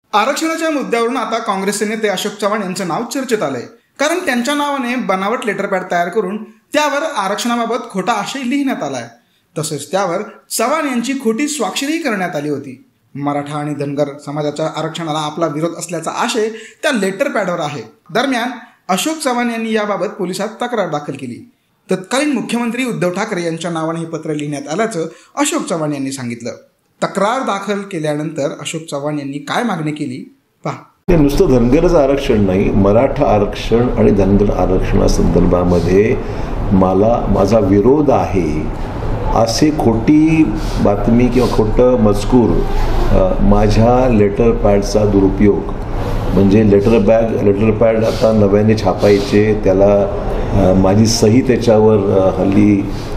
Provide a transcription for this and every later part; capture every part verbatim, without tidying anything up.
आरक्षणाच्या मुद्द्यावरून आता काँग्रेसचे नेते अशोक चव्हाण यांचं नाव चर्चेत आलंय, कारण त्यांच्या नावाने बनावट लेटरपॅड तयार करून त्यावर आरक्षणाबाबत खोटा आशय लिहिण्यात आलाय। तसेच त्यावर चव्हाण यांची खोटी स्वाक्षरीही करण्यात आली होती। मराठा आणि धनगर समाजाच्या आरक्षणाला आपला विरोध असल्याचा आशय त्या लेटरपॅडवर आहे। दरम्यान अशोक चव्हाण यांनी याबाबत पोलिसात तक्रार दाखल केली। तत्कालीन मुख्यमंत्री उद्धव ठाकरे यांच्या नावाने हे पत्र लिहिण्यात आल्याचं अशोक चव्हाण यांनी सांगितलं। तक्रार दाखल केल्यानंतर अशोक चव्हाण यांनी काय मागणी केली पहा। ते नुसतं धनगरचं आरक्षण नाही, मराठा आरक्षण आणि धनगर आरक्षणासंदर्भामध्ये मला माझा विरोध आहे असे खोटी बातमी किंवा खोटं मजकूर माझ्या लेटर पॅडचा दुरुपयोग म्हणजे लेटर बॅग लेटर पॅड आता नव्याने छापायचे, त्याला माझी सही त्याच्यावर हल्ली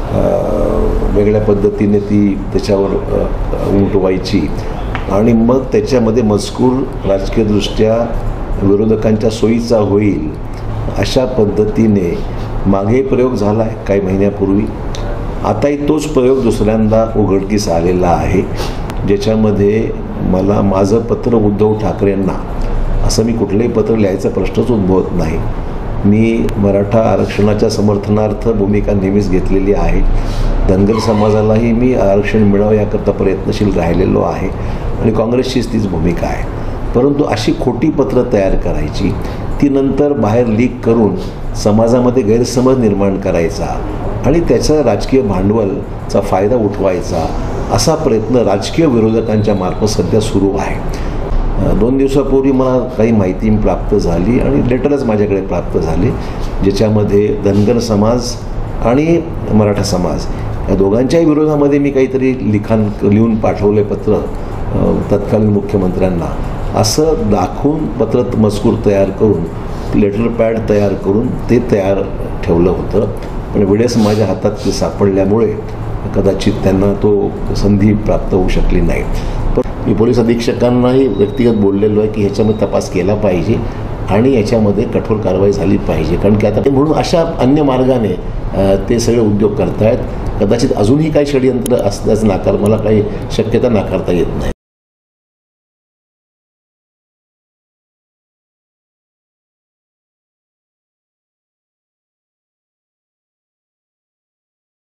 वेगळ्या पद्धतीने ती त्याच्यावर उमटवायची आणि मग त्याच्यामध्ये मजकूर राजकीयदृष्ट्या विरोधकांच्या सोयीचा होईल अशा पद्धतीने मागे प्रयोग झाला आहे काही महिन्यापूर्वी। आताही तोच प्रयोग दुसऱ्यांदा उघडकीस आलेला आहे, ज्याच्यामध्ये मला माझं पत्र उद्धव ठाकरेंना असं मी कुठलंही पत्र लिहायचा प्रश्नच उद्भवत नाही। मी मराठा आरक्षणाच्या समर्थनार्थ भूमिका नेहमीच घेतलेली आहे। धनगर समाजालाही मी आरक्षण मिळावं याकरता प्रयत्नशील राहिलेलो आहे आणि काँग्रेसचीच तीच भूमिका आहे। परंतु अशी खोटी पत्र तयार करायची, ती नंतर बाहेर लीक करून समाजामध्ये गैरसमज निर्माण करायचा आणि त्याचा राजकीय भांडवलचा फायदा उठवायचा असा प्रयत्न राजकीय विरोधकांच्या मार्फत सध्या सुरू आहे। दोन दिवसापूर्वी मला काही माहिती प्राप्त झाली आणि लेटरच माझ्याकडे प्राप्त झाले, ज्याच्यामध्ये धनगर समाज आणि मराठा समाज या दोघांच्याही विरोधामध्ये मी काहीतरी लिखाण लिहून पाठवले पत्र तत्कालीन मुख्यमंत्र्यांना असं दाखवून पत्र मजकूर तयार करून लेटर पॅड तयार करून ते तयार ठेवलं होतं। पण वेळेस माझ्या हातात ते सापडल्यामुळे कदाचित त्यांना तो संधी प्राप्त होऊ शकली नाही। पण मी पोलीस अधीक्षकांनाही व्यक्तिगत बोललेलो आहे की ह्याच्यामध्ये तपास केला पाहिजे आणि याच्यामध्ये कठोर कारवाई झाली पाहिजे, कारण की आता म्हणून अशा अन्य मार्गाने ते सगळे उद्योग करतायत। कदाचित अजूनही काही षडयंत्र असल्याचं नाकार मला काही शक्यता नाकारता येत नाही।